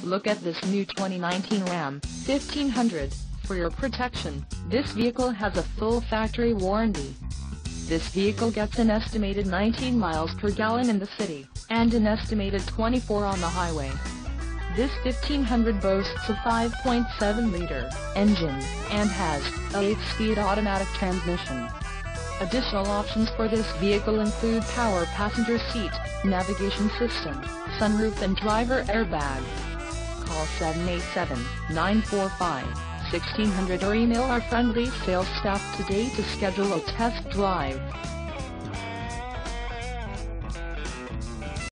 Look at this new 2019 Ram 1500. For your protection, this vehicle has a full factory warranty. This vehicle gets an estimated 19 miles per gallon in the city, and an estimated 24 on the highway. This 1500 boasts a 5.7-liter engine, and has a 8-speed automatic transmission. Additional options for this vehicle include power passenger seat, navigation system, sunroof and driver airbag. Call 787-945-1600 or email our friendly sales staff today to schedule a test drive.